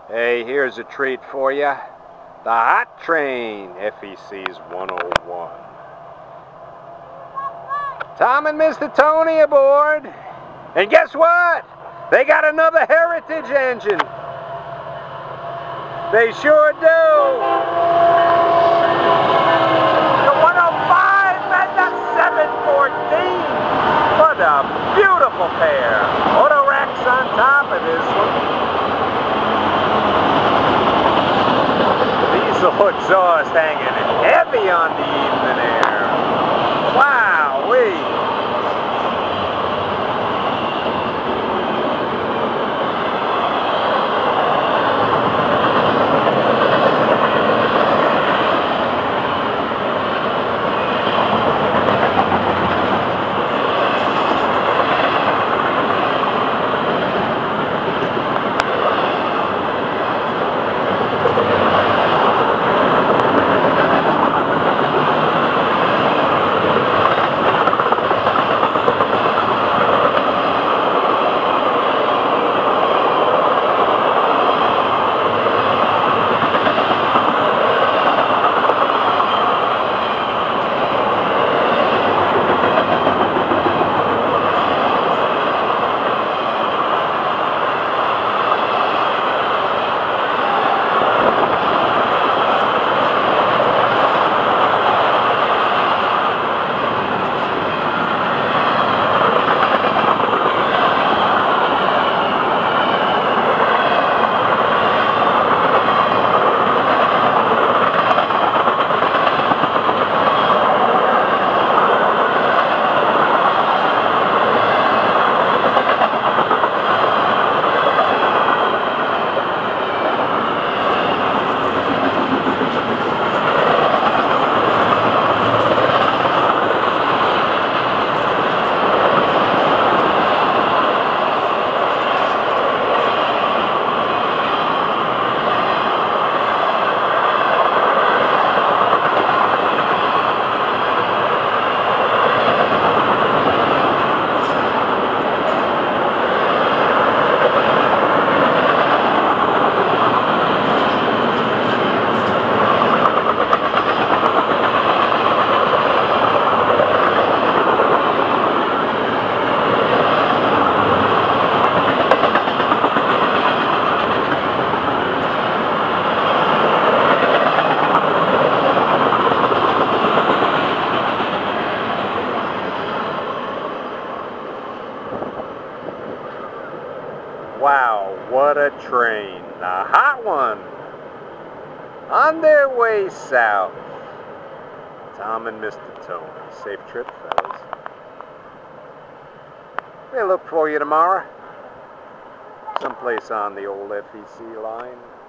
Hey, here's a treat for you. The Hot Train, FEC's 101. Tom and Mr. Tony aboard. And guess what? They got another heritage engine. They sure do. The 105 and the 714. What a beautiful pair. Auto racks on top of this one. Diesel exhaust hanging heavy on the evening air. Wow-wee. Wow, what a train. The hot one. On their way south. Tom and Mr. Tony. Safe trip, fellas. We'll look for you tomorrow. Someplace on the old FEC line.